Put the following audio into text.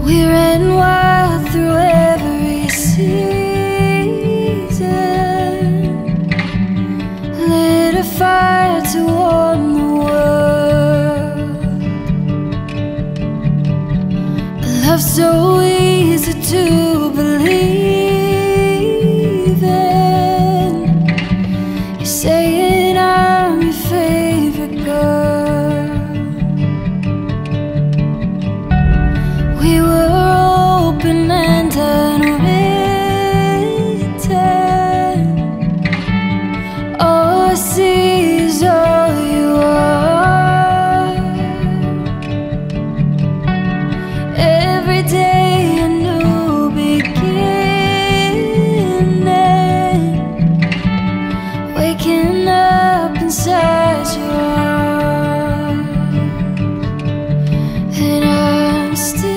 We ran wild through every season, lit a fire to warm the world. A love so easy to believe in. You're saying I'm your favorite girl. We were open and unwritten. All I see is all you are. Every day a new beginning, waking up inside your arms. And I'm still